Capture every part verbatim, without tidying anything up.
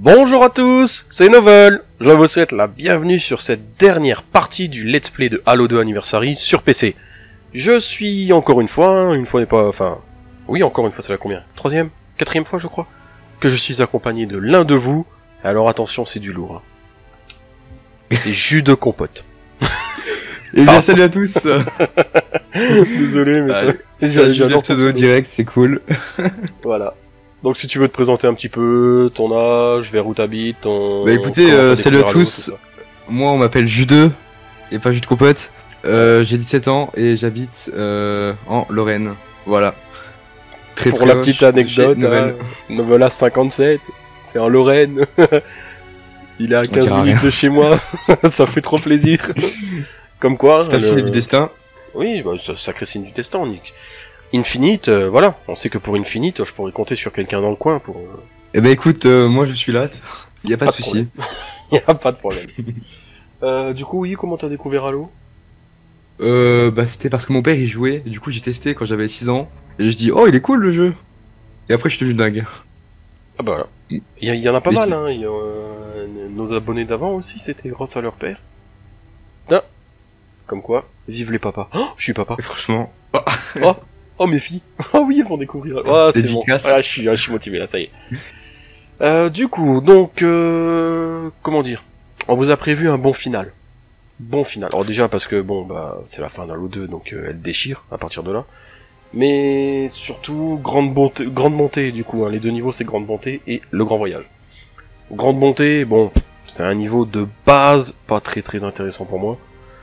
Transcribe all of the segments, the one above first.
Bonjour à tous, c'est Novel. Je vous souhaite la bienvenue sur cette dernière partie du Let's Play de Halo deux Anniversary sur P C. Je suis encore une fois, une fois n'est pas... Enfin... Oui, encore une fois, c'est la combien? Troisième? Quatrième fois, je crois, que je suis accompagné de l'un de vous. Alors attention, c'est du lourd. Hein. C'est jus de compote. Et bien salut à tous. Désolé, mais Allez, ça... J'ai le pseudo direct, c'est cool. Voilà. Donc si tu veux te présenter un petit peu, ton âge, vers où t'habites, ton... Bah écoutez, euh, salut à tous. Moi on m'appelle Jude, et pas Jude Compote. Euh, j'ai dix-sept ans et j'habite euh, en Lorraine. Voilà. Très Pour la petite anecdote, Novel hein, Novela cinquante-sept, c'est en Lorraine. Il est à quinze minutes de chez moi, ça fait trop plaisir. Comme quoi... C'est un signe du destin. Oui, bah, c'est un sacré signe du destin, Nick. Infinite, euh, voilà, on sait que pour Infinite, je pourrais compter sur quelqu'un dans le coin pour... Euh... Eh ben écoute, euh, moi je suis là, y a pas, pas de soucis. Y a pas de problème. euh, du coup, oui, comment t'as découvert Halo? Euh, bah c'était parce que mon père y jouait, et du coup j'ai testé quand j'avais six ans, et je dis oh il est cool le jeu. Et après je suis devenu dingue. Ah bah voilà. Il y, y en a pas et mal, hein, y a, euh, nos abonnés d'avant aussi, c'était grâce à leur père. Ah. Comme quoi, vive les papas. Oh, je suis papa. Et franchement... Oh. oh Oh mes filles. Oh oui, elles vont découvrir. Oh c'est bon. Ah, je suis, ah, je suis motivé là, ça y est. Euh, du coup, donc, euh, comment dire, on vous a prévu un bon final. Bon final. Alors déjà parce que bon bah c'est la fin d'Halo deux, donc euh, elle déchire à partir de là. Mais surtout grande bonté, grande montée du coup. Hein, les deux niveaux c'est grande bonté et le grand voyage. Grande bonté, bon, c'est un niveau de base, pas très très intéressant pour moi.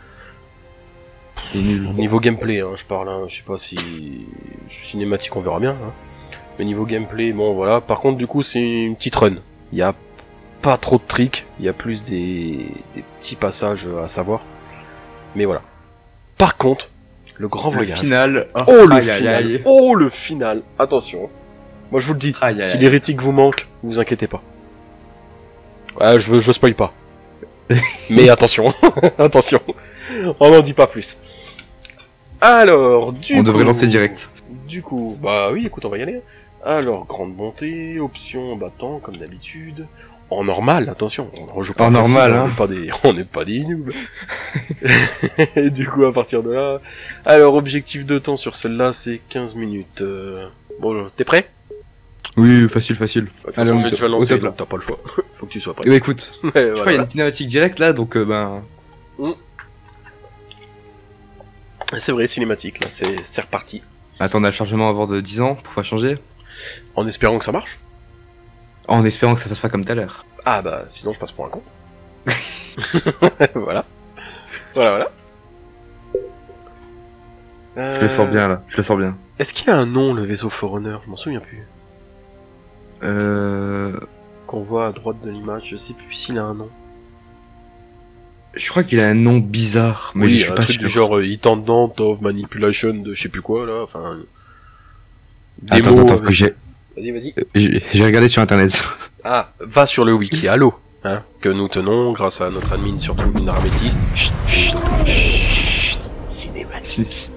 Nul. Niveau gameplay, hein, je parle, hein, je sais pas si cinématique on verra bien. Hein. Mais niveau gameplay, bon voilà. Par contre, du coup, c'est une petite run. Il y a pas trop de tricks, il y a plus des... des petits passages à savoir. Mais voilà. Par contre, le grand le voyage. Final. Oh, oh le aïe, final. Aïe, aïe. Oh le final. Attention. Moi je vous le dis. Aïe, si aïe, l'hérétique vous manque, ne vous inquiétez pas. Ouais, je veux, je spoil pas. Mais attention, attention. On n'en dit pas plus. Alors, du on coup... devrait lancer direct. Du coup, bah oui, écoute, on va y aller. Alors, grande bonté, option battant, comme d'habitude. En normal, attention, on rejoue pas en normal, hein. On n'est pas des, on n'est pas des noobs. Et du coup, à partir de là... Alors, objectif de temps sur celle-là, c'est quinze minutes. Euh... Bon, t'es prêt? Oui, facile, facile. Allez, on va déjà lancer, donc t'as pas le choix. Faut que tu sois prêt. Eh bah écoute, ouais, je voilà, crois qu'il y a une cinématique directe là, donc euh, ben... Mm. C'est vrai, cinématique, là, c'est reparti. Attends, on a le chargement avant de dix ans, pour pas changer. En espérant que ça marche. En espérant que ça fasse pas comme tout à l'heure. Ah bah, sinon je passe pour un con. Voilà. Voilà, voilà. Euh... Je le sors bien là, je le sors bien. Est-ce qu'il a un nom, le vaisseau Forerunner? Je m'en souviens plus. Euh... Qu'on voit à droite de l'image, je sais plus s'il a un nom. Je crois qu'il a un nom bizarre, mais oui, je suis un pas truc sûr. du genre euh, Intendant of Manipulation de je sais plus quoi là, enfin... Attends, attends, attends, avec... j'ai... Vas-y, vas-y. Euh, j'ai regardé sur internet. Ah, va sur le wiki Halo, hein, que nous tenons grâce à notre admin, surtout une aramétiste. Chut, chut, chut. Cinématique.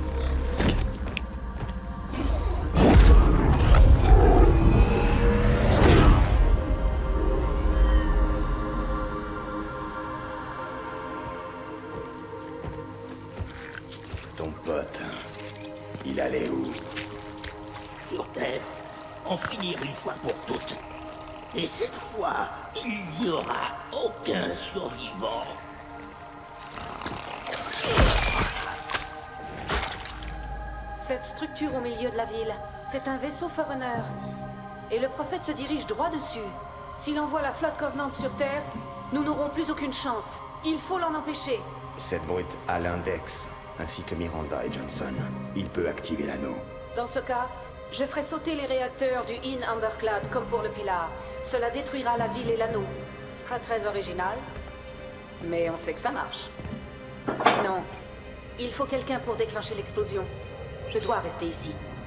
Ton pote, il allait où? Sur Terre, en finir une fois pour toutes. Et cette fois, il n'y aura aucun survivant. Cette structure au milieu de la ville, c'est un vaisseau Forerunner. Et le prophète se dirige droit dessus. S'il envoie la flotte Covenant sur Terre, nous n'aurons plus aucune chance. Il faut l'en empêcher. Cette brute a l'index, ainsi que Miranda et Johnson. Il peut activer l'anneau. Dans ce cas, je ferai sauter les réacteurs du In Amberclad comme pour le Pilar. Cela détruira la ville et l'anneau. Pas très original, mais on sait que ça marche. Non, il faut quelqu'un pour déclencher l'explosion. Je dois rester ici.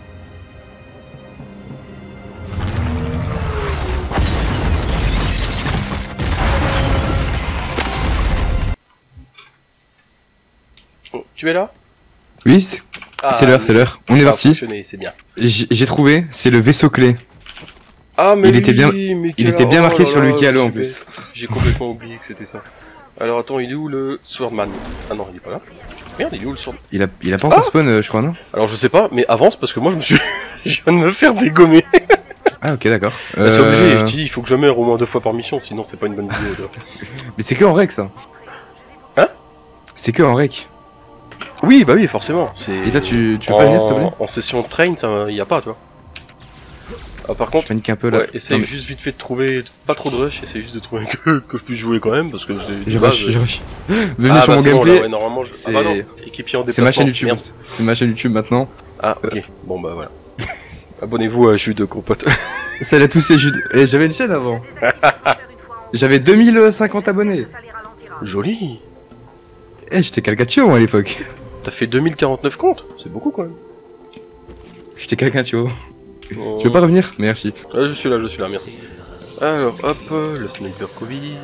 Oh, tu es là? Oui, c'est ah, l'heure, c'est l'heure. On est parti. C'est bien. J'ai trouvé, c'est le vaisseau clé. Ah mais il oui, était bien, mais il était bien oh marqué là sur là, le wiki Halo en j'ai- plus. J'ai complètement oublié que c'était ça. Alors attends, il est où le Swordman? Ah non, il est pas là. Merde, il est où le Swordman? Il a, il a pas encore Ah spawn, euh, je crois, non? Alors je sais pas, mais avance parce que moi je me suis... je viens de me faire dégommer. Ah ok, d'accord. Bah, c'est obligé, Euh, je te dis, il faut que je meure au moins deux fois par mission, sinon c'est pas une bonne vidéo. là. Mais c'est que en rec ça. Hein? C'est que en rec. Oui, bah oui, forcément. C'est... Et toi, tu, tu veux en... pas venir s'il te plaît? En session de train, il y a pas, toi. Ah, par contre, Je panique un peu là. ouais, essaye Non, mais- juste vite fait de trouver, pas trop de rush, essaye juste de trouver que, que je puisse jouer quand même, parce que c'est... J'ai de base, rush, euh, j'ai rush. Venez Ah sur bah mon c'est bon, gameplay. là, ouais, normalement, je... Ah bah non, équipier en C'est ma déplacement. chaîne YouTube. Merde. C'est ma chaîne YouTube maintenant. Ah, ok, bon bah voilà. Abonnez-vous à Jus de gros potes. Salut à tous, c'est Jude. Et j'avais une chaîne avant. J'avais deux mille cinquante abonnés. Joli. Eh, j'étais Calcatio moi à l'époque. T'as fait deux mille quarante-neuf comptes, c'est beaucoup quand même. J'étais Calcatio. Oh. Tu veux pas revenir? Merci. Ah, je suis là, je suis là, merci. Alors, hop, euh, le sniper Covid.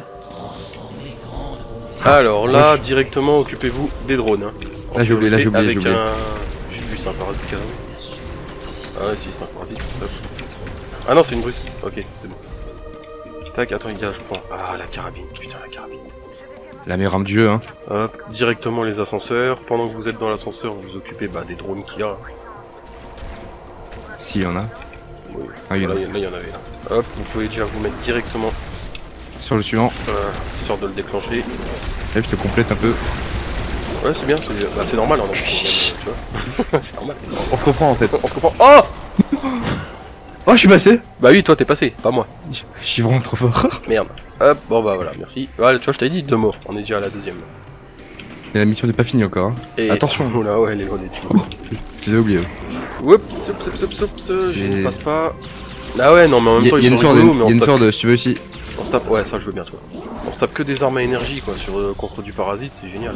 Alors là, directement, occupez-vous des drones. Hein. Là, j'ai oublié, là, j'ai oublié, Avec j'ai oublié. un... J'ai vu, c'est un parasite carrément. Ah ouais, si, c'est un parasite. Hop. Ah non, c'est une brute. Ok, c'est bon. Tac, attends, les gars, je prends... Ah, la carabine. Putain, la carabine. La meilleure arme du jeu, hein. Hop, directement les ascenseurs. Pendant que vous êtes dans l'ascenseur, vous vous occupez bah, des drones qu'il y a. Si, y en a. Oui. Ah, il y en a. Là, il y en avait là. Hop, vous pouvez déjà vous mettre directement, Sur le suivant. euh, histoire de le déclencher. Là, je te complète un peu. Ouais, c'est bien, c'est bah, c'est normal en même temps, tu vois. C'est normal. On se comprend en fait. On se comprend. Oh Oh, je suis passé. Bah oui, toi t'es passé, pas moi. Je je suis vraiment trop fort. Merde. Hop, bon bah voilà, merci. Voilà, tu vois, je t'avais dit deux morts, on est déjà à la deuxième. Et la mission n'est pas finie encore. Hein. Et... Attention. Oh là, ouais, les grenades. Je les ai oubliés. Oups, oups, oups, oups, oups, je C'est- ne passe pas. Ah ouais, non, mais en même Il y temps, a, y a ils une sont sword, rigolos, y mais a on une se tape... sword, si tu veux aussi. on se tape... Ouais, ça je veux bien, tu vois. On se tape que des armes à énergie, quoi, sur, euh, contre du parasite, c'est génial.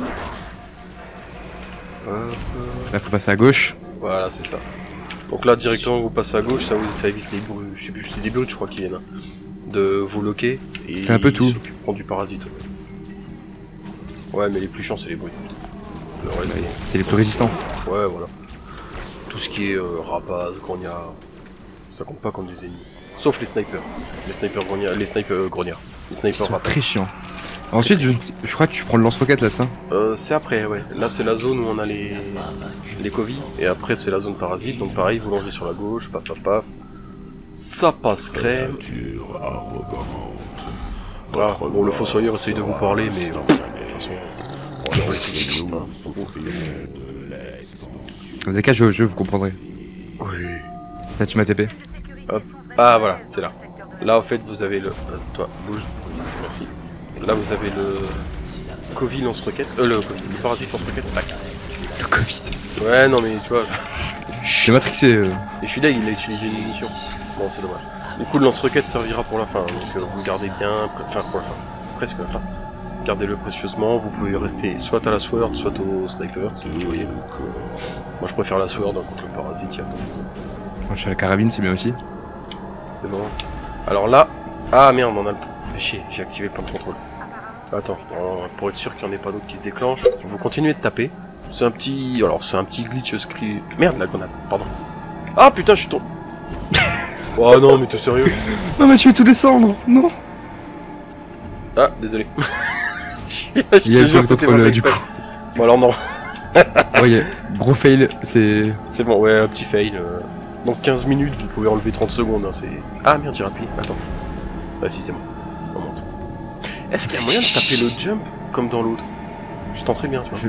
Hop, euh, Là, faut passer à gauche. voilà, c'est ça. Donc là, directement, vous passez à gauche, ça, vous, ça évite les bruits, je sais plus, c'est des brutes, je crois qu'il y en a. De vous loquer, et C'est un peu tout. ils s'occuperont du parasite. Ouais. Ouais, mais les plus chiants, c'est les bruits. Le reste, Ouais, c'est les plus résistants. bon. Ouais, voilà. Tout ce qui est euh, rapace, grognard, ça compte pas comme des ennemis. Sauf les snipers. Les snipers grognards, les snipers euh, grognards. Les Ils snipers sont rapaces. très chiants. Ensuite, je, je crois que tu prends le lance-roquette là, ça. Euh, c'est après, ouais. Là, c'est la zone où on a les les Covid, et après c'est la zone parasite. Donc pareil, vous longez sur la gauche, paf paf paf. Ça passe crème. Voilà. Bon, le fossoyeur essaye de vous parler, mais bon, de toute façon, on va essayer de vous. Vous avez qu'à jouer au jeu, vous comprendrez. Oui. Là, tu m'as T P. Hop. Ah voilà, c'est là. Là, en fait, vous avez le. euh, toi, bouge. Merci. Là, vous avez le. Covid lance-roquette. Euh, le, Covid, le parasite lance-roquette. Tac. Le Covid. Ouais, non, mais tu vois. J'ai matrixé. Euh... Et celui-là, il a utilisé une munition. Bon, c'est dommage. Du coup, le lance-roquette servira pour la fin. Donc, euh, vous le gardez bien. Enfin, pour la fin. Presque la fin. Gardez-le précieusement. Vous pouvez rester soit à la sword, soit au sniper, si vous voyez. Moi, je préfère la sword hein, contre le parasite. Y a... Moi, je suis à la carabine, c'est bien aussi. C'est bon. Alors là. Ah merde, on a le. Fais chier, j'ai activé le plan de contrôle. Attends, euh, pour être sûr qu'il n'y en ait pas d'autres qui se déclenchent, vous continuez de taper. C'est un petit. Alors, c'est un petit glitch script. Merde, la grenade, pardon. Ah putain, je suis tombé. Oh non, mais t'es sérieux? Non, mais tu veux tout descendre. Non. Ah, désolé. Il y a le point de contrôle euh, du coup. Bon, alors non. Ouais, y a... gros fail, c'est. C'est bon, ouais, un petit fail. Euh... Donc quinze minutes, vous pouvez enlever trente secondes. Hein, c'est... Ah merde, j'ai appuyé. Attends. Ah si, c'est bon. On monte. Est-ce qu'il y a moyen de taper le jump comme dans l'autre? Je tenterais bien, tu vois. Je...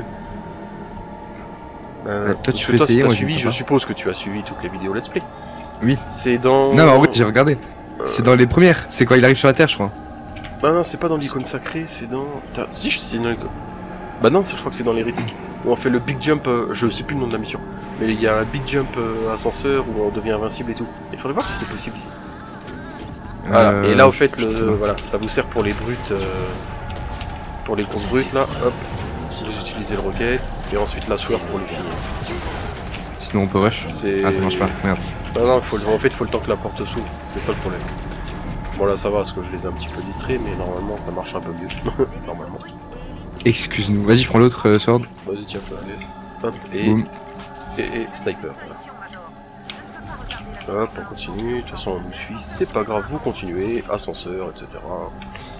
Euh, Euh, toi, tu parce que peux toi, essayer, si t'as moi, je suivi, peux je pas. suppose que tu as suivi toutes les vidéos let's play. Oui. C'est dans... Non, mais en vrai, j'ai regardé. Euh, C'est dans les premières. C'est quand il arrive sur la Terre, je crois. Bah non, c'est pas dans l'icône sacrée, c'est dans... Putain, si, je c'est dans l'icône... Bah non, c'est- je crois que c'est dans l'hérétique. Où on fait le big jump, euh, je sais plus le nom de la mission. Mais il y a un big jump euh, ascenseur où on devient invincible et tout. Il faudrait voir si c'est possible ici. Voilà, Euh, et là, au fait, je le, sais pas. voilà, ça vous sert pour les brutes, euh, pour les grosses brutes, là, hop, vous utilisez le roquette, et ensuite la sword pour les finir. Sinon, on peut rush. C'est... Ah, ça marche pas. Merde. Non, non, faut, le- en fait, il faut le temps que la porte s'ouvre, c'est ça le problème. Bon, là, ça va, parce que je les ai un petit peu distraits, mais normalement, ça marche un peu mieux. Normalement. Excuse-nous. Vas-y, je prends l'autre euh, sword. Vas-y, tiens, allez. Hop, et... Boum. Et, et sniper. Voilà. Hop, on continue, de toute façon on nous suit, c'est pas grave, vous continuez, ascenseur, et cetera.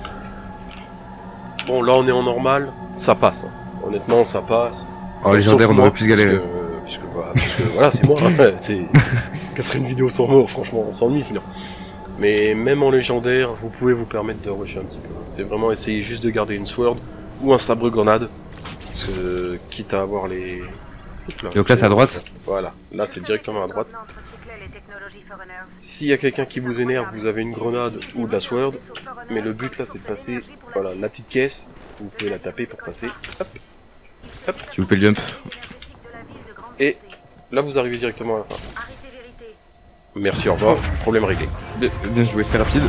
Bon, là on est en normal, ça passe. Hein. Honnêtement, ça passe. En légendaire, on aurait pu se galérer. Puisque, bah, puisque voilà, c'est moi. Hein, c'est... Quelle serait une vidéo sans mort, franchement, on s'ennuie sinon. Mais même en légendaire, vous pouvez vous permettre de rusher un petit peu. C'est vraiment essayer juste de garder une sword ou un sabre grenade. Parce que, quitte à avoir les... Là, donc là c'est à droite. Voilà, là c'est directement à droite. S'il y a quelqu'un qui vous énerve, vous avez une grenade ou de la sword. Mais le but là c'est de passer, voilà, la petite caisse. Vous pouvez la taper pour passer. Hop. Hop. Tu vous fais le jump. Et là vous arrivez directement à la fin. Merci, au revoir, problème réglé. Bien, bien joué, c'était rapide.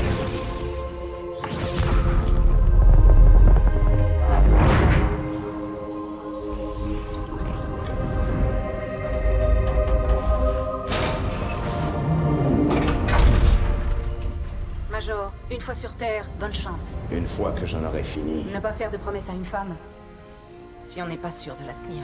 Major, une fois sur Terre, bonne chance. Une fois que j'en aurai fini... Ne pas faire de promesse à une femme, si on n'est pas sûr de la tenir.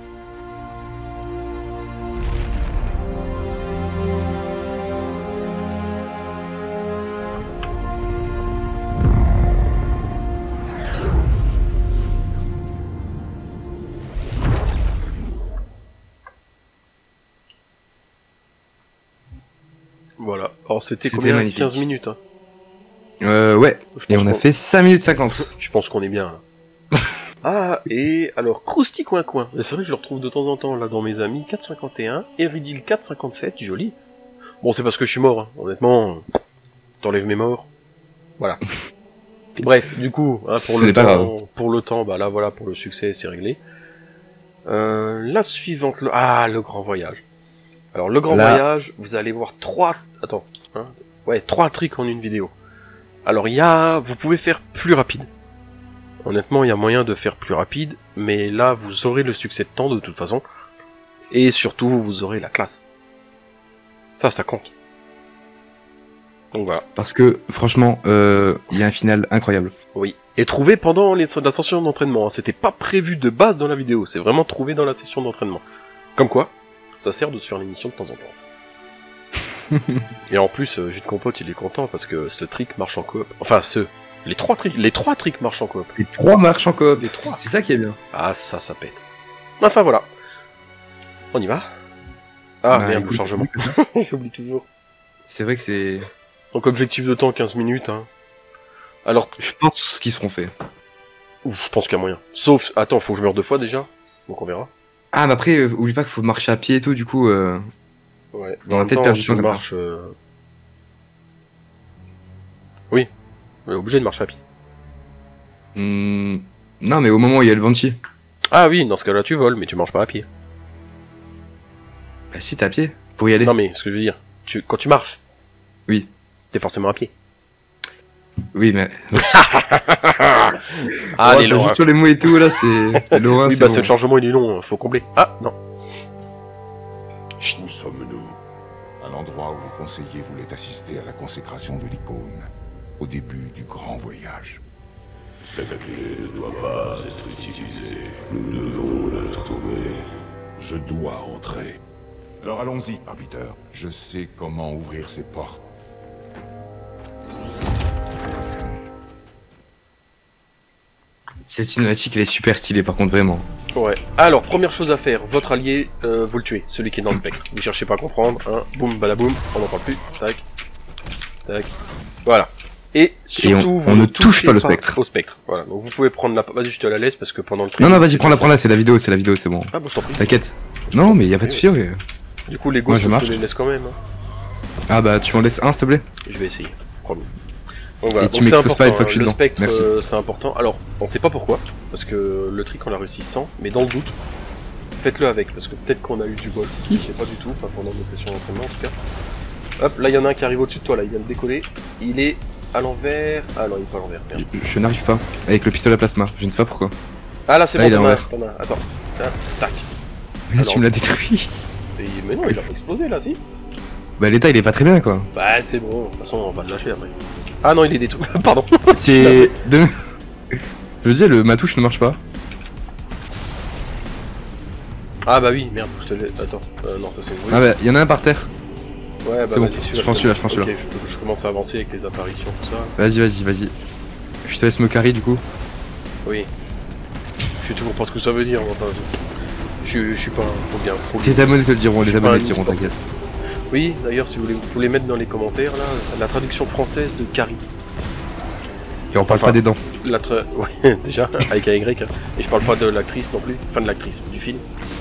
Voilà, alors c'était combien? Magnifique. quinze minutes hein. Euh ouais, et on a fait cinq minutes cinquante. Je pense qu'on est bien là. Ah, et alors, Krusty Coin Coin. C'est vrai que je le retrouve de temps en temps là dans mes amis. quatre cinquante et un, Eridil quatre cinquante-sept, joli. Bon, c'est parce que je suis mort, hein. Honnêtement. T'enlèves mes morts. Voilà. Bref, du coup, hein, pour, le temps, pour le temps, bah là voilà, pour le succès, c'est réglé. Euh, la suivante, le... ah, le grand voyage. Alors, le grand là... voyage, vous allez voir trois... Attends, hein, ouais, trois tricks en une vidéo. Alors, il y a... Vous pouvez faire plus rapide. Honnêtement, il y a moyen de faire plus rapide, mais là, vous aurez le succès de temps de toute façon. Et surtout, vous aurez la classe. Ça, ça compte. Donc voilà. Parce que, franchement, il euh, y a un final incroyable. Oui. Et trouvé pendant les... la session d'entraînement. Hein. C'était pas prévu de base dans la vidéo, c'est vraiment trouvé dans la session d'entraînement. Comme quoi, ça sert de se faire l'émission de temps en temps. Et en plus, euh, Jus de Compote, il est content parce que ce trick marche en coop. Enfin, ce... Les trois tricks, les trois tricks marchent en coop. Les trois marchent en coop. Les trois. C'est ça qui est bien. Ah, ça, ça pète. Enfin, voilà. On y va. Ah, bah, merde, le chargement. J'oublie toujours. C'est vrai que c'est... Donc, objectif de temps, quinze minutes. Hein. Alors... Je pense qu'ils seront faits. Ouf, je pense qu'il y a moyen. Sauf... Attends, faut que je meure deux fois, déjà. Donc, on verra. Ah, mais après, euh, oublie pas qu'il faut marcher à pied et tout, du coup... Euh... Ouais. On a peut-être perdu du temps. Marche... Euh... Oui. On est obligé de marcher à pied. Mmh... Non, mais au moment où il y a le Banshee. Ah oui, dans ce cas-là, tu voles, mais tu marches pas à pied. Bah si, t'es à pied, pour y aller. Non, mais ce que je veux dire, tu... quand tu marches... Oui. T'es forcément à pied. Oui, mais... ah, les juste sur les mots et tout, là, c'est... Laurent, oui, bah, c'est le chargement, il est long, faut combler. Ah, non. Où sommes-nous? Un endroit où les conseillers voulaient assister à la consécration de l'icône. Au début du grand voyage. Cette clé ne doit pas être utilisée. Nous devons la trouver. Je dois entrer. Alors allons-y, arbitre. Je sais comment ouvrir ces portes. Cette cinématique, elle est super stylée, par contre, vraiment. Ouais. Alors, première chose à faire, votre allié, euh, vous le tuez, celui qui est dans le spectre. Vous cherchez pas à comprendre, hein. Boum, balaboum, on n'en parle plus. Tac. Tac. Voilà. Et surtout, et on, vous on ne touche pas le spectre. Au spectre. Voilà. Donc vous pouvez prendre la. Vas-y, je te la laisse parce que pendant le truc. Non, non, vas-y, prends-la, prends-la, c'est la vidéo, c'est la vidéo, c'est bon. Ah bon, je t'en prie. T'inquiète. Non, mais y a pas de souci. Ouais. Du coup, les gosses, je, je te les laisse quand même. Hein. Ah bah, tu m'en laisses un, s'il te plaît. Je vais essayer. Promis. Donc voilà. Et tu m'exposes pas une fois que je suis dedans. Le spectre, euh, c'est important. Alors, on sait pas pourquoi, parce que le trick on l'a réussi sans, mais dans le doute, faites-le avec, parce que peut-être qu'on a eu du bol. Je sais pas du tout. Enfin, pendant nos sessions d'entraînement, en tout cas. Hop, là, il y en a un qui arrive au-dessus de toi. Là, il vient de décoller. Il est à l'envers. Ah non, il est pas à l'envers. Je, je n'arrive pas. Avec le pistolet à plasma, je ne sais pas pourquoi. Ah là, c'est bon, t'en as, t'en as. Attends. Ah, tac. Mais là, alors, tu me l'as détruit. Et, mais non, il a pas explosé là, si. Bah, l'état il est pas très bien quoi. Bah, c'est bon, de toute façon, on va le lâcher après. Ah non, il est détruit. Pardon. C'est. de... Je disais, le ma touche ne marche pas. Ah bah oui, merde, je te l'ai. Attends. Euh, non, ça c'est une. Ah bah, y'en a un par terre. Ouais, bah c'est bon, vas-y, je prends celui-là, je prends celui-là. Ok, je, je commence à avancer avec les apparitions, tout ça. Vas-y, vas-y, vas-y. Je te laisse me carry du coup. Oui. Je sais toujours pas ce que ça veut dire, moi, pas. Je, je suis pas trop bien. Trop Tes abonnés te le diront, je les abonnés te diront, t'inquiète. Oui, d'ailleurs, si vous voulez, vous pouvez mettre dans les commentaires, là, la traduction française de Carrie. Et on parle enfin, pas des dents. La tra... Ouais, déjà, avec un Y, hein. Et je parle pas de l'actrice non plus, enfin de l'actrice, du film.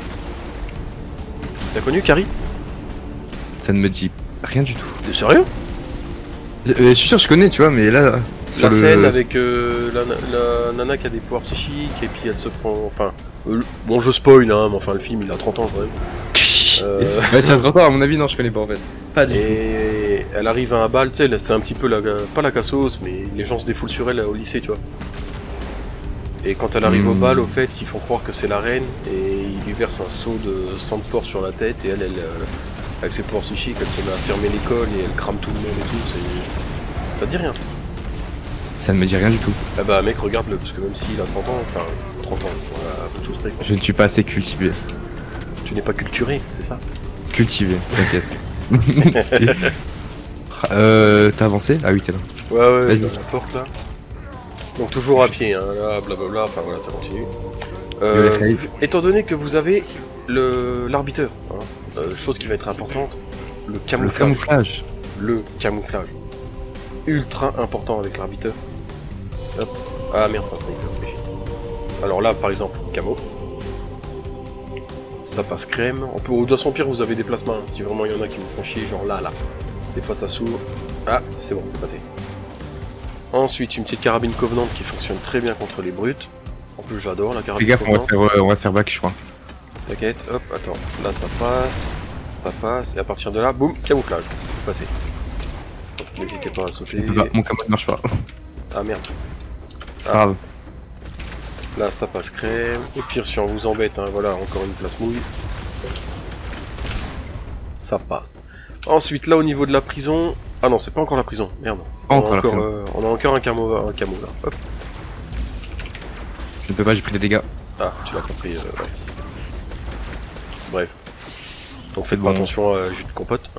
T'as connu Carrie? Ça ne me dit rien du tout. T'es sérieux? euh, Je suis sûr que je connais, tu vois, mais là... La le... scène avec euh, la, la nana qui a des pouvoirs psychiques, et puis elle se prend... Enfin, euh, bon je spoil, hein, mais enfin le film il a trente ans quand même. euh... Ouais, c'est à trente ans, à mon avis, non, je connais pas en fait. Pas du et tout. Et elle arrive à un bal, tu sais, c'est un petit peu la... Pas la cassos, mais les gens se défoulent sur elle au lycée, tu vois. Et quand elle arrive mmh. au bal, au fait, ils font croire que c'est la reine, et ils lui versent un seau de sang de porc sur la tête, et elle, elle, euh, avec ses pouvoirs psychiques, elle se met à fermer l'école, et elle crame tout le monde et tout, c'est... Ça te dit rien? Ça ne me dit rien du tout. Ah bah mec, regarde-le, parce que même s'il a trente ans, enfin, trente ans, voilà, peu de choses près. Je ne suis pas assez cultivé. Tu n'es pas culturé, c'est ça? Cultivé, t'inquiète. euh, t'as avancé? Ah oui, t'es là. Ouais, ouais, dans la porte là. Donc toujours à pied, hein, là, blablabla, enfin voilà, ça continue. Euh, étant donné que vous avez le l'arbiteur, hein, euh, chose qui va être importante, le camouflage. Le camouflage. Le camouflage. Ultra important avec l'arbiteur. Hop. Ah merde, c'est un sniper. Alors là, par exemple, camo. Ça passe crème. On peut, au doigt sans pire, vous avez des placements. Hein, si vraiment il y en a qui vous font chier, genre là, là. Des fois ça s'ouvre. Ah, c'est bon, c'est passé. Ensuite, une petite carabine Covenant qui fonctionne très bien contre les brutes. En plus, j'adore la carabine. Fais gaffe, on va, se faire, euh, on va se faire back, je crois. T'inquiète, hop, attends. Là, ça passe. Ça passe. Et à partir de là, boum, camouflage. Vous passez. N'hésitez pas à sauter. Pas, mon camo ne marche pas. Ah merde. C'est ah. grave. Là, ça passe crème. Et pire, si on vous embête, hein, voilà, encore une place mouille. Ça passe. Ensuite, là, au niveau de la prison... Ah non, c'est pas encore la prison, merde. On, encore a, encore, euh, on a encore un camo, un camo là. Hop. Je ne peux pas, j'ai pris des dégâts. Ah, tu l'as compris, euh, ouais. Bref. Donc faites bon. attention à jus de compote. Hein.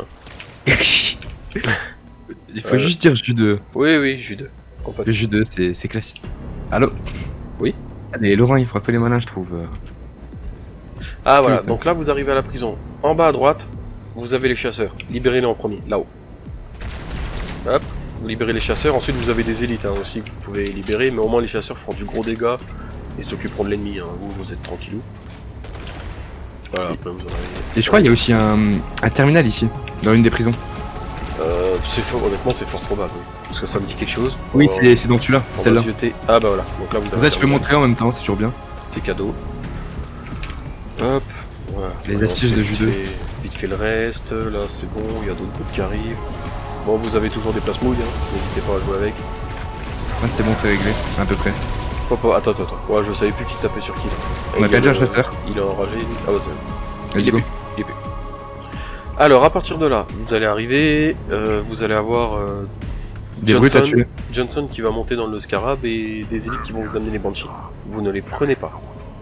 Il faut euh... juste dire jus de... Oui, oui, jus de compote. Le jus de, c'est classique. Allô? Oui. Allez, Laurent, il faut appeler les malins, je trouve. Ah voilà, donc là vous arrivez à la prison. En bas à droite, vous avez les chasseurs. Libérez-les en premier, là-haut. Hop, vous libérez les chasseurs. Ensuite vous avez des élites hein, aussi que vous pouvez libérer, mais au moins les chasseurs font du gros dégâts et s'occuperont de l'ennemi. Hein. Vous, vous êtes tranquillou. Voilà, après vous en avez... Et je crois qu'il y a aussi un, un terminal ici, dans une des prisons. Euh, c'est fort, honnêtement c'est fort probable, oui. Parce que ça me dit quelque chose. Oui, euh, c'est dans celui-là, celle-là. Ah bah voilà, donc là vous avez... Ça tu peux montrer en même temps, c'est toujours bien. C'est cadeau. Hop, voilà. Les voilà, astuces de judo. Vite fait le reste, là c'est bon, il y a d'autres groupes qui arrivent. Bon, vous avez toujours des places mouilles, hein. N'hésitez pas à jouer avec. Ah c'est bon, c'est réglé, à peu près. Oh, oh, attends, attends, attends. Ouais, je savais plus qui tapait sur qui là. On a perdu un chasseur. Il est enragé. Ah ouais, c'est il est plus. Il est plus. Alors, à partir de là, vous allez arriver, euh, vous allez avoir euh, des Johnson, à tuer. Johnson qui va monter dans le scarab et des élites qui vont vous amener les banshees. Vous ne les prenez pas.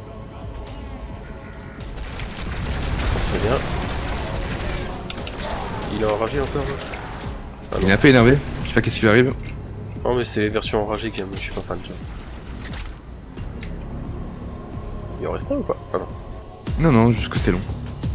Très bien. Il est enragé encore là ah, il est un peu énervé, je sais pas qu'est-ce qui lui arrive. Non mais c'est les versions enragées qui je suis pas fan, tu vois. Il en reste un ou pas? Ah non. Non, non, juste que c'est long.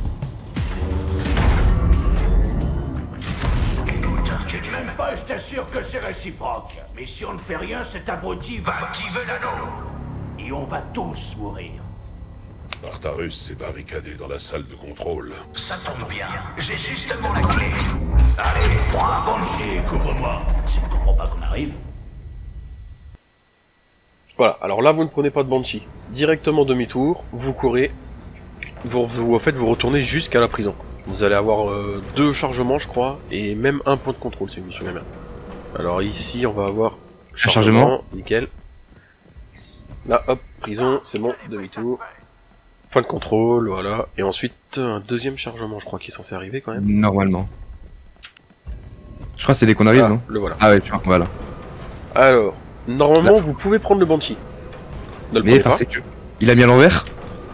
Même pas, je t'assure que c'est réciproque. Mais si on ne fait rien, cet abruti va activer l'anneau. Et on va tous mourir. Artarus s'est barricadé dans la salle de contrôle. Ça tombe bien, j'ai justement la clé. Allez, prends un banshee, couvre-moi. Tu ne comprends pas qu'on arrive? Voilà, alors là vous ne prenez pas de banshee. Directement demi-tour, vous courez, vous, vous, en fait vous retournez jusqu'à la prison. Vous allez avoir euh, deux chargements je crois, et même un point de contrôle si je me souviens bien. Alors ici on va avoir chargement, chargement. Nickel. Là hop, prison, c'est bon, demi-tour. Point de contrôle, voilà. Et ensuite un deuxième chargement je crois qui est censé arriver quand même. Normalement. Je crois que c'est dès qu'on arrive, ah, non? Le voilà. Ah ouais, tu vois, voilà. Alors, normalement là. Vous pouvez prendre le banshee. Ne le mais parce que il a mis à l'envers.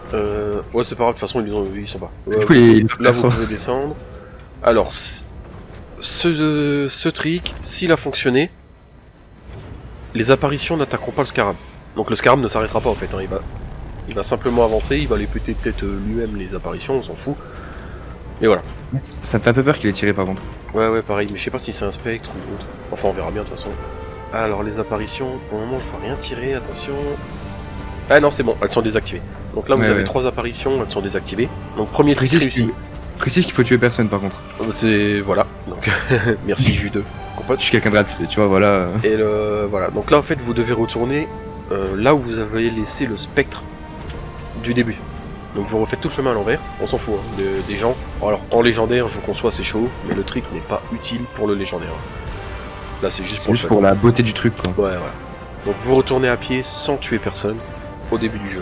Euh, ouais c'est pas grave, de toute façon ils, ont, ils sont pas. Du coup, euh, là vous pouvez descendre. Alors, ce, ce trick, s'il a fonctionné, les apparitions n'attaqueront pas le scarab. Donc le scarab ne s'arrêtera pas en fait, hein. il, va, il va simplement avancer, il va les péter peut-être euh, lui-même les apparitions, on s'en fout. Mais voilà. Ça me fait un peu peur qu'il ait tiré par contre. Ouais ouais pareil, mais je sais pas si c'est un spectre ou autre. Enfin on verra bien de toute façon. Alors les apparitions, pour le moment je vois rien tirer, attention. Ah non c'est bon, elles sont désactivées. Donc là vous ouais, avez ouais. trois apparitions, elles sont désactivées. Donc premier trick Précise réussi. qu'il précise qu'il faut tuer personne par contre. C'est... voilà, donc merci J deux. Je suis quelqu'un de rapide, tu vois, voilà. Et le... voilà, donc là en fait vous devez retourner euh, là où vous avez laissé le spectre du début. Donc vous refaites tout le chemin à l'envers, on s'en fout hein, de, des gens. Alors en légendaire je vous conçois c'est chaud, mais le trick n'est pas utile pour le légendaire. Là c'est juste, C'est pour, juste pour la beauté du truc quoi. Ouais voilà. Donc vous retournez à pied sans tuer personne au début du jeu.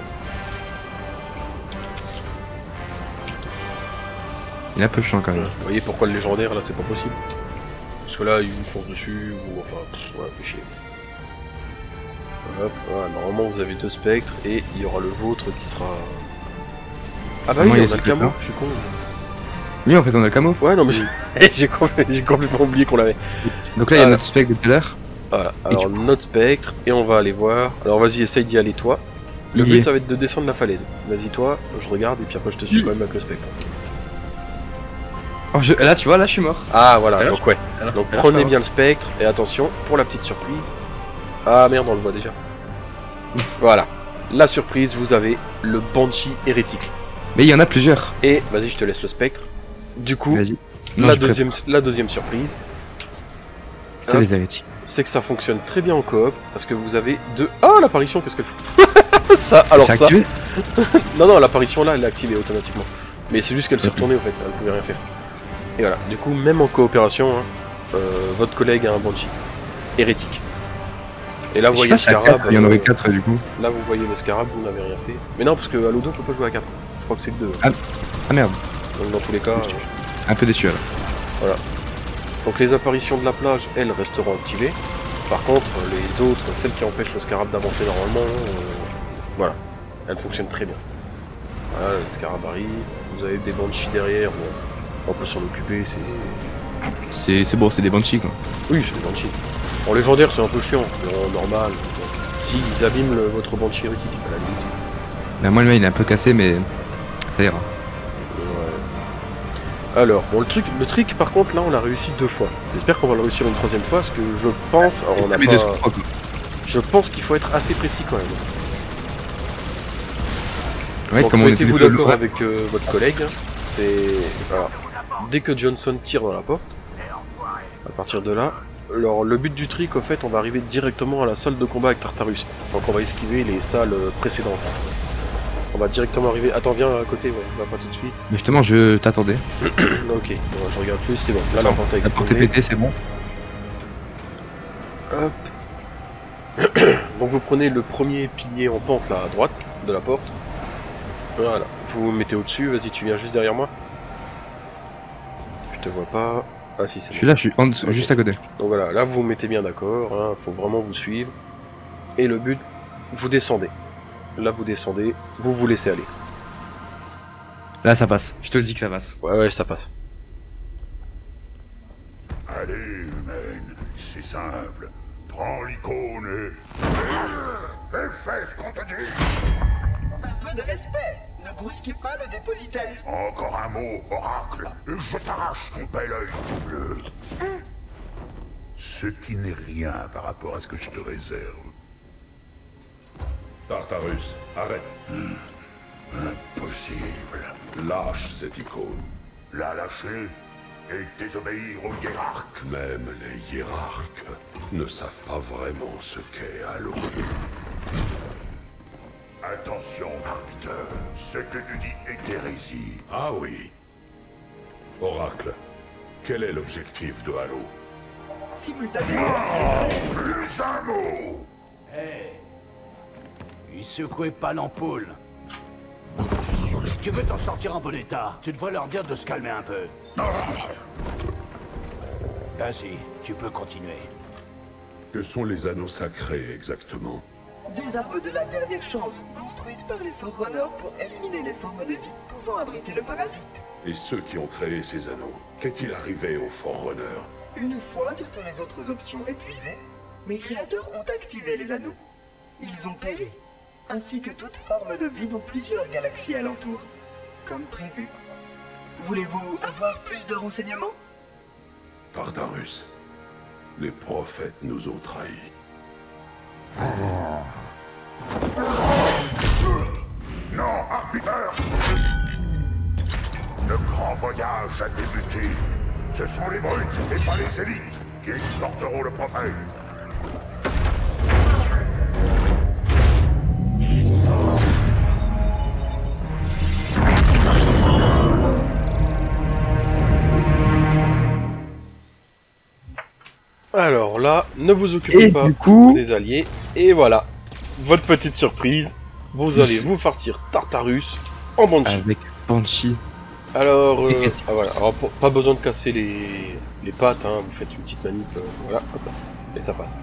Il est un peu chiant quand même. Vous voyez pourquoi le légendaire là c'est pas possible? Parce que là il vous fonce dessus, ou enfin, pff, ouais, fait chier. Hop, voilà, normalement vous avez deux spectres et il y aura le vôtre qui sera... Ah bah oui, on a le camo, je suis con. Oui, en fait on a le camo. Ouais, non mais j'ai complètement oublié qu'on l'avait. Donc là il y a notre spectre de tout à l'heure. Voilà, alors notre spectre, et on va aller voir. Alors vas-y, essaye d'y aller toi. Le but ça va être de descendre la falaise. Vas-y toi, je regarde et puis après je te suis quand même avec le spectre. Oh, je... Là tu vois, là je suis mort. Ah voilà, donc ouais. Donc prenez bien le spectre, et attention, pour la petite surprise. Ah merde, on le voit déjà. Voilà, la surprise, vous avez le Banshee hérétique. Mais il y en a plusieurs. Et vas-y, je te laisse le spectre. Du coup, non, la, deuxième, la deuxième surprise, c'est les hérétiques. C'est que ça fonctionne très bien en coop, parce que vous avez deux... Ah, l'apparition, qu'est-ce qu'elle fout? Ça, alors ça... non, non, l'apparition là, elle est activée automatiquement. Mais c'est juste qu'elle s'est retournée, en fait, elle pouvait rien faire. Et voilà, du coup, même en coopération, hein, euh, votre collègue a un Banshee hérétique. Et là, vous voyez le scarab. Il y en avait quatre du coup. Là, vous voyez le scarab, vous n'avez rien fait. Mais non, parce que Halo deux, on peut pas jouer à quatre. Je crois que c'est que deux. Ah, ah merde. Donc, dans tous les cas. Euh... Un peu déçu alors. Voilà. Donc, les apparitions de la plage, elles resteront activées. Par contre, les autres, celles qui empêchent le scarab d'avancer normalement, euh... voilà. Elles fonctionnent très bien. Voilà, le scarab arrive. Vous avez des banshees derrière. Bon, on peut s'en occuper, c'est. C'est bon, c'est des banshees quoi. Oui, c'est des banshees. En légendaire, c'est un peu chiant, mais en normal. Si ils abîment le, votre banshee hérétique, à la limite. Là, moi, le mien, il est un peu cassé, mais ça ira. Ouais. Alors, bon, le truc, le trick, par contre, là, on l'a réussi deux fois. J'espère qu'on va le réussir une troisième fois, parce que je pense, alors on a pas... Je pense qu'il faut être assez précis quand même. Ouais, donc, comme mettez-vous d'accord avec euh, votre collègue. C'est voilà. Dès que Johnson tire dans la porte, à partir de là. Alors le but du trick, au fait, on va arriver directement à la salle de combat avec Tartarus. Donc on va esquiver les salles précédentes. On va directement arriver... Attends, viens à côté, ouais, on va pas tout de suite. Mais justement, je t'attendais. Ok, bon, je regarde juste, c'est bon. Là, la porte a explosé. La porte est pétée, c'est bon. Hop. Donc vous prenez le premier pilier en pente, là, à droite, de la porte. Voilà. Vous vous mettez au-dessus, vas-y, tu viens juste derrière moi. Je te vois pas... Ah si, c'est Je suis là, je suis en dessous, okay. Juste à côté. Donc voilà, là vous vous mettez bien d'accord, hein, faut vraiment vous suivre. Et le but, vous descendez. Là vous descendez, vous vous laissez aller. Là ça passe, je te le dis que ça passe. Ouais ouais, ça passe. Allez, humaine, c'est simple. Prends l'icône et... Et fais ce qu'on te dit. Un peu de respect. Ne brusquez pas le dépositaire. Encore un mot, oracle, et je t'arrache ton bel œil tout bleu. Ce qui n'est rien par rapport à ce que je te réserve. Tartarus, arrête. Hum, impossible. Lâche cette icône. La lâcher et désobéir aux hiérarques. Même les hiérarques ne savent pas vraiment ce qu'est Halo. Attention, arbiteur, ce que tu dis est hérésie. Ah oui. Oracle, quel est l'objectif de Halo? Simultanément, oh, plus un mot. Hé hey. Il secouait pas l'ampoule. Si tu veux t'en sortir en bon état, tu devrais leur dire de se calmer un peu. Vas-y, tu peux continuer. Que sont les anneaux sacrés exactement? Des armes de la dernière chance, construites par les Forerunners pour éliminer les formes de vie pouvant abriter le parasite. Et ceux qui ont créé ces anneaux, qu'est-il arrivé aux Forerunner? Une fois toutes les autres options épuisées, mes créateurs ont activé les anneaux. Ils ont péri, ainsi que toute forme de vie dans plusieurs galaxies alentour, comme prévu. Voulez-vous avoir plus de renseignements? Tartarus, les prophètes nous ont trahis. Non, arbitre! Le grand voyage a débuté. Ce sont les brutes et pas les élites qui escorteront le prophète. Alors là, ne vous occupez Et pas du coup... des alliés. Et voilà, votre petite surprise. Vous allez vous farcir Tartarus en Banshee. Avec Banshee. Alors, euh, ah, voilà. Alors, pour- pas besoin de casser les, les pattes, hein. Vous faites une petite manip, euh, voilà, hop là, et ça passe.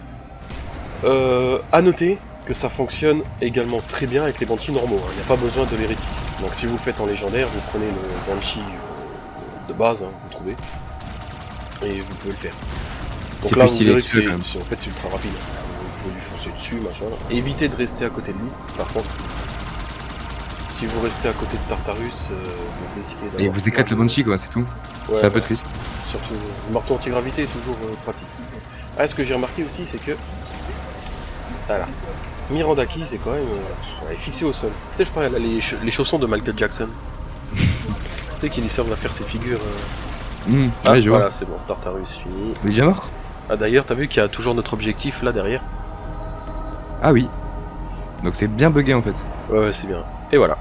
Euh, à noter que ça fonctionne également très bien avec les Banshees normaux, hein. Il n'y a pas besoin de l'hérétique. Donc si vous faites en légendaire, vous prenez le Banshee euh, de base, hein, vous trouvez, et vous pouvez le faire. Donc C'est là, plus vous stylé verrez que que celui, c'est quand même. c'est- en fait, c'est ultra rapide. Vous pouvez lui foncer dessus, machin. Évitez de rester à côté de lui, par contre. Si vous restez à côté de Tartarus, euh, vous risquez d'avoir... Et vous éclate le Banshee quoi, c'est tout. Ouais, C'est un peu ouais. triste. Surtout, le marteau anti-gravité est toujours euh, pratique. Ah, ce que j'ai remarqué aussi, c'est que... Voilà. Mirandaki, c'est quand même... Euh, elle est fixée au sol. Tu sais, je crois qu'elle a les, ch- les chaussons de Michael Jackson. Tu sais, qui lui servent à faire ses figures... Euh... Mmh, Ah, ouais, je voilà, vois. c'est bon, Tartarus fini. Il est déjà mort? Ah, d'ailleurs, t'as vu qu'il y a toujours notre objectif, là, derrière? Ah oui. Donc c'est bien bugué en fait. Ouais, ouais, c'est bien. Et voilà.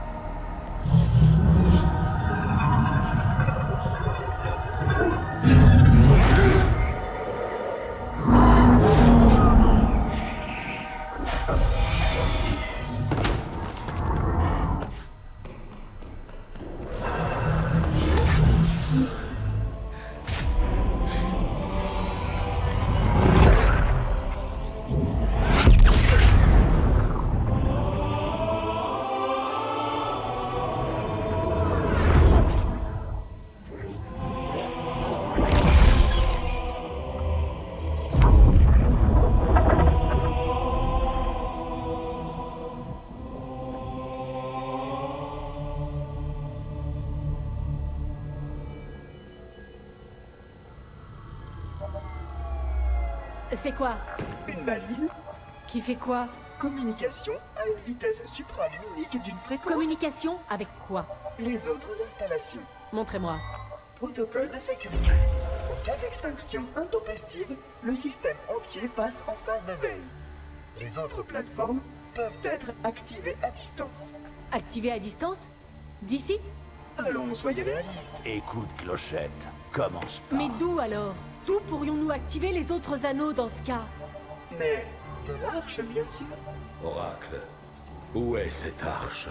C'est quoi? Une balise, Qui fait quoi? communication à une vitesse supraluminique d'une fréquence. Communication avec quoi? Les autres installations. Montrez-moi. Protocole de sécurité. En cas d'extinction intempestive, le système entier passe en phase de veille. Les autres plateformes peuvent être activées à distance. Activé à distance? D'ici? Allons, soyez réalistes. Écoute, Clochette, commence pas. Mais d'où alors? D'où pourrions-nous activer les autres anneaux dans ce cas? Mais de l'arche, bien sûr. Oracle, où est cette arche?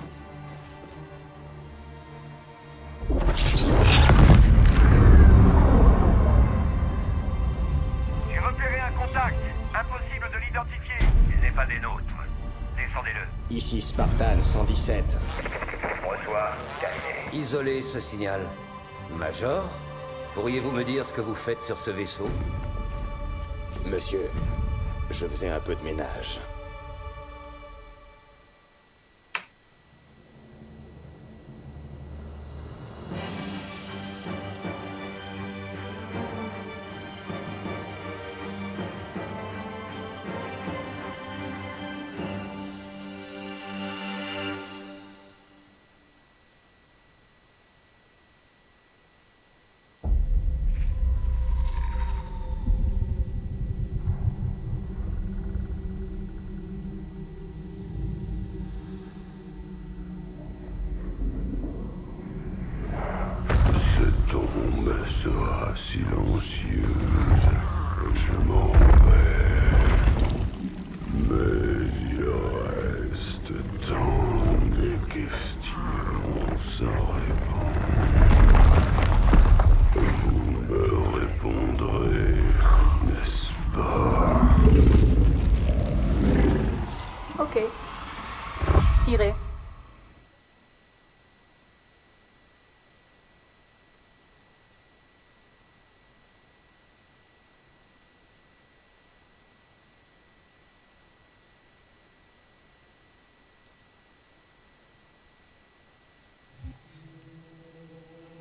J'ai repéré un contact. Impossible de l'identifier. Il n'est pas des nôtres. Descendez-le. Ici Spartan cent dix-sept. Reçois. Gagné. Isolez ce signal. Major, pourriez-vous me dire ce que vous faites sur ce vaisseau? Monsieur, je faisais un peu de ménage. Cette tombe sera silencieuse. Je m'en vais. Mais il reste tant de questions sans réponse. Vous me répondrez, n'est-ce pas? Ok. Tirez.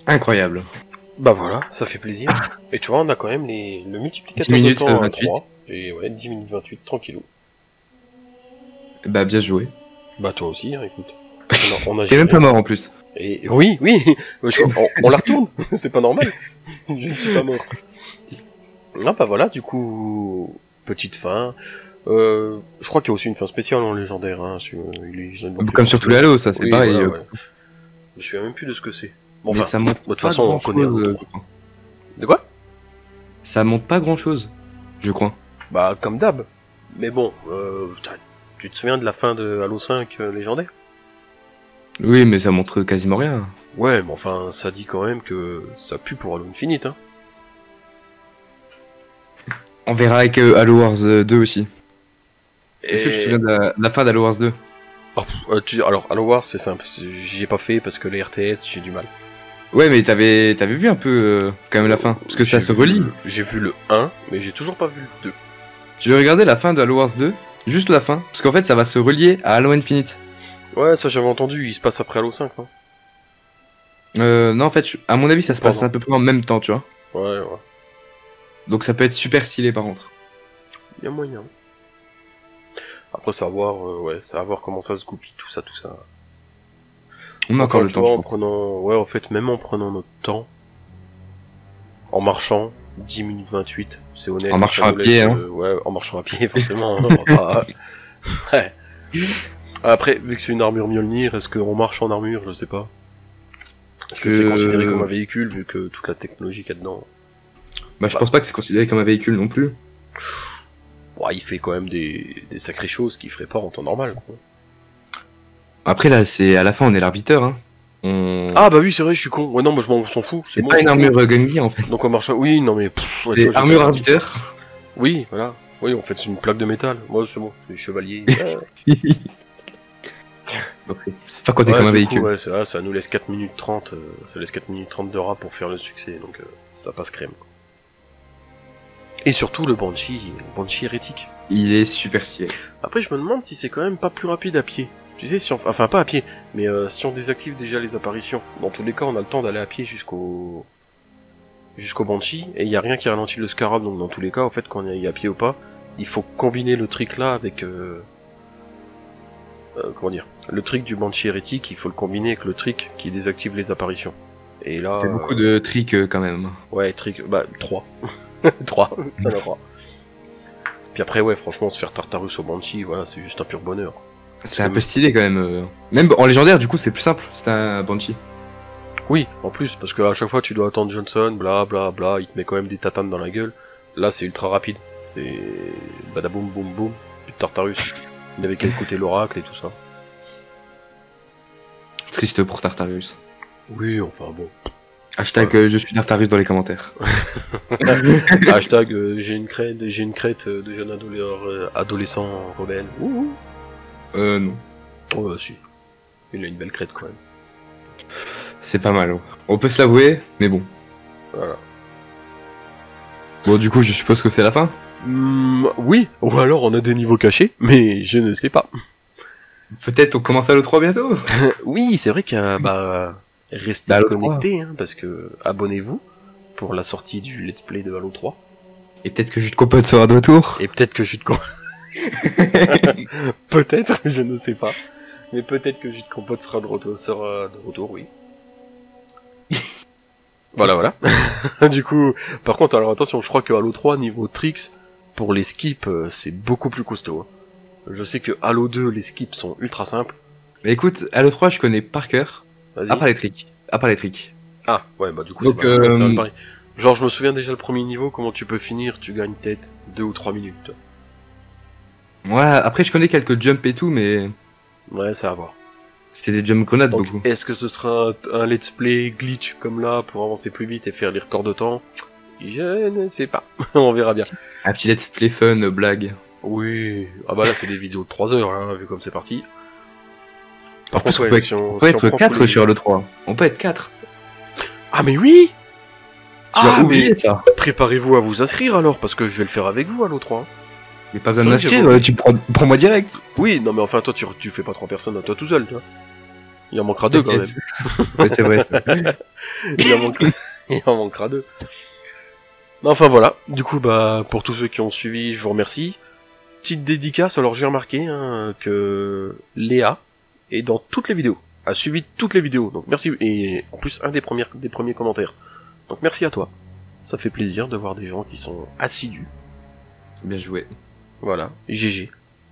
Incroyable. Bah voilà, ça fait plaisir. Et tu vois, on a quand même les... le multiplicateur dix minutes, de temps à vingt-huit. trois. Et ouais, dix minutes vingt-huit, tranquillou. Bah bien joué. Bah toi aussi, hein, écoute. On a, on a T'es même pas mort en plus. Et oui, oui, je- on, on la retourne, c'est pas normal. Je ne suis pas mort. Ah bah voilà, du coup, petite fin. Euh, je crois qu'il y a aussi une fin spéciale en légendaire. Hein, sur, ils- ils ont- Comme sur tous les Halo, ça, c'est Oui, pareil. voilà, euh. ouais. Je me souviens même plus de ce que c'est. Bon, Mais enfin, ça monte de toute pas façon, on grand-chose, connaît. Halo euh, trois. De quoi? Ça monte pas grand chose, je crois. Bah, comme d'hab. Mais bon, euh, putain, tu te souviens de la fin de Halo cinq euh, légendaire? Oui, mais ça montre quasiment rien. Ouais, mais enfin, ça dit quand même que ça pue pour Halo Infinite, hein. On verra avec euh, Halo Wars euh, deux aussi. Est-ce que Et- tu te souviens de la, de la fin d'Halo Wars deux? Oh, pff, euh, tu- alors, Halo Wars, c'est simple. c'est- J'y ai pas fait parce que les R T S, j'ai du mal. Ouais, mais t'avais t'avais vu un peu euh, quand même la fin, parce que ça J'ai se vu- relie. J'ai vu le un, mais j'ai toujours pas vu le deux. Tu veux regarder la fin de Halo Wars deux? Juste la fin, parce qu'en fait ça va se relier à Halo Infinite. Ouais, ça j'avais entendu, il se passe après Halo cinq, non? Euh, non, en fait, je- à mon avis, ça se passe Pardon. à peu près en même temps, tu vois. Ouais, ouais. Donc ça peut être super stylé par contre. Il y a moyen. Après, ça va voir, euh, ouais, ça va voir comment ça se goupille, tout ça, tout ça. On a encore le tu temps, vois, je en pense. prenant, ouais, en fait, même en prenant notre temps, en marchant, dix minutes vingt-huit, c'est honnête. En marchant ça à nous pied, laisse, hein. euh, ouais, en marchant à pied, forcément. hein, on va pas- ouais. Après, vu que c'est une armure Mjolnir, est-ce qu'on marche en armure? Je sais pas. Est-ce que c'est Euh, considéré comme un véhicule, vu que toute la technologie qu'il y a dedans? Bah, je pense pas que c'est considéré comme un véhicule non plus. Ouais, il fait quand même des, des sacrées choses qu'il ferait pas en temps normal, quoi. Après là, c'est à la fin, on est l'arbitre, hein. On... Ah bah oui, c'est vrai, je suis con. Ouais, non, moi je m'en s'en fous. c'est bon, pas je une m'en fous. armure Gun Gear en fait. Donc on marche. Oui, non mais. pff, ouais, C'est toi, j'étais- armure arbitre. Oui, voilà. Oui, en fait, c'est une plaque de métal. Moi, c'est bon, c'est chevalier. Donc, c'est pas compté Ouais, comme un du véhicule. coup, ouais, ça, ça nous laisse quatre minutes trente. euh, ça laisse quatre minutes trente de rap pour faire le succès, donc euh, ça passe crème. Quoi. Et surtout le Banshee, le Banshee hérétique. Il est super stylé. Après, je me demande si c'est quand même pas plus rapide à pied. Tu sais, si on... enfin pas à pied, mais euh, si on désactive déjà les apparitions. Dans tous les cas, on a le temps d'aller à pied jusqu'au jusqu'au Banshee, et il y a rien qui ralentit le Scarab, donc dans tous les cas, en fait, quand on y est à pied ou pas, il faut combiner le trick là avec... Euh... Euh, comment dire, le trick du Banshee hérétique, il faut le combiner avec le trick qui désactive les apparitions. Et là... Ça fait beaucoup de tricks euh, quand même. Ouais, trick, bah, trois. trois, t'en as trois. Puis après, ouais, franchement, se faire Tartarus au Banshee, voilà, c'est juste un pur bonheur. quoi. C'est un peu stylé quand même. euh. Même en légendaire, du coup, c'est plus simple. C'est un Banshee. Oui, en plus, parce qu'à chaque fois, tu dois attendre Johnson, bla bla bla, il te met quand même des tatanes dans la gueule. Là, c'est ultra rapide. C'est badaboum boum boum, plus de Tartarus. Il avait qu'à écouter l'oracle et tout ça. Triste pour Tartarus. Oui, enfin bon. Hashtag euh, je suis Tartarus dans les commentaires. Hashtag euh, j'ai une crête, j'ai une crête euh, de jeune adolescent, euh, adolescent rebelle. Ouh. Euh, non. Oh, bah, si. Il a une belle crête quand même. C'est pas mal. On peut se l'avouer, mais bon. Voilà. Bon, du coup, je suppose que c'est la fin. Hmm, oui, ou alors on a des niveaux cachés, mais je ne sais pas. Peut-être on commence à l'E trois bientôt. Oui, c'est vrai qu'il y a, bah, restez Halo connectés, hein, parce que abonnez-vous pour la sortie du let's play de Halo trois. Et peut-être que Jus de Compote sera de retour. Et peut-être que Jus de Compote... peut-être, je ne sais pas. Mais peut-être que Jus de Compote sera de retour, sera de retour, oui. Voilà, voilà. Du coup, par contre, alors attention, je crois que Halo trois, niveau tricks, pour les skips, euh, c'est beaucoup plus costaud. hein. Je sais que Halo deux, les skips sont ultra simples. Mais écoute, à l'E trois, je connais par cœur. Vas-y. À part les tricks. À part les tricks. Ah, ouais, bah du coup, Donc, c'est pas- ouais, ça va euh, pareil. Genre, je me souviens déjà le premier niveau, comment tu peux finir, tu gagnes peut-être deux ou trois minutes. toi. Ouais, après, je connais quelques jumps et tout, mais Ouais, ça va voir. c'était des jumps grenades Donc, beaucoup. est-ce que ce sera un, un let's play glitch comme là pour avancer plus vite et faire les records de temps? Je ne sais pas. On verra bien. Un petit let's play fun, euh, blague. Oui. Ah bah là, c'est des vidéos de trois heures, là, vu comme c'est parti. Par En plus, contre, on ouais, peut, si on, on peut si on être prend quatre tous les- sur l'E trois. On peut être quatre. Ah mais oui. Tu Ah, as oublié mais ça. préparez-vous à vous inscrire alors, parce que je vais le faire avec vous, Halo trois. Mais pas besoin de C'est vrai que m'inscrire, j'avais euh, tu prends, prends-moi direct. Oui, non mais enfin, toi, tu, tu fais pas trois personnes à toi tout seul, tu vois. Il en manquera deux quand même. Ouais, c'est vrai. il, en manquera... il en manquera deux. Enfin voilà, du coup bah pour tous ceux qui ont suivi, je vous remercie. Petite dédicace, alors j'ai remarqué hein, que Léa est dans toutes les vidéos, a suivi toutes les vidéos, donc merci, et en plus un des premiers, des premiers commentaires. Donc merci à toi, ça fait plaisir de voir des gens qui sont assidus. Bien joué. Voilà, G G.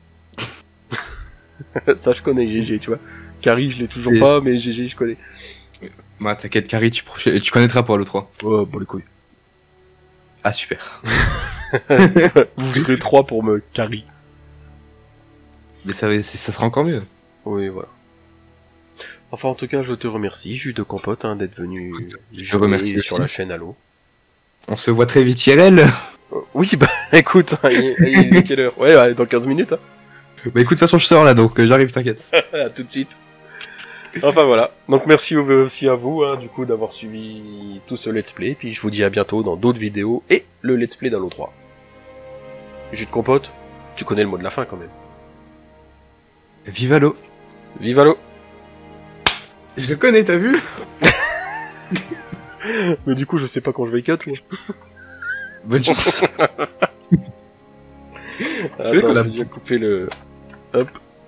Ça je connais G G, tu vois. Carrie je l'ai toujours et... pas, mais G G je connais. Bah t'inquiète Carrie, tu, tu connaîtras pour le trois. Oh bon les couilles. Ah super. Vous serez trois pour me carry. Mais ça, ça sera encore mieux. Oui voilà. Enfin en tout cas je te remercie, Jus de Compote hein, d'être venu je remercie sur la chaîne Halo. On se voit très vite I R L. Euh, oui bah écoute, hein, il, est, il est quelle heure? Ouais, ouais dans quinze minutes. Hein. Bah écoute de toute façon je sors là donc euh, j'arrive t'inquiète. À tout de suite. Enfin voilà, donc merci aussi à vous hein, du coup d'avoir suivi tout ce let's play, puis je vous dis à bientôt dans d'autres vidéos et le let's play d'Halo trois. Jus de Compote, tu connais le mot de la fin quand même. Vive Halo. Vive Halo. Je le connais, t'as vu? Mais du coup je sais pas quand je vais cut moi. Bonne chance. C'est qu'on a bien coupé le... Hop.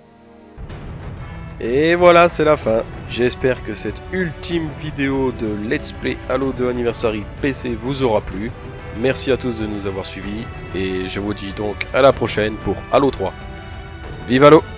Et voilà, c'est la fin. J'espère que cette ultime vidéo de Let's Play Halo deux Anniversary P C vous aura plu. Merci à tous de nous avoir suivis. Et je vous dis donc à la prochaine pour Halo trois. Vive Halo!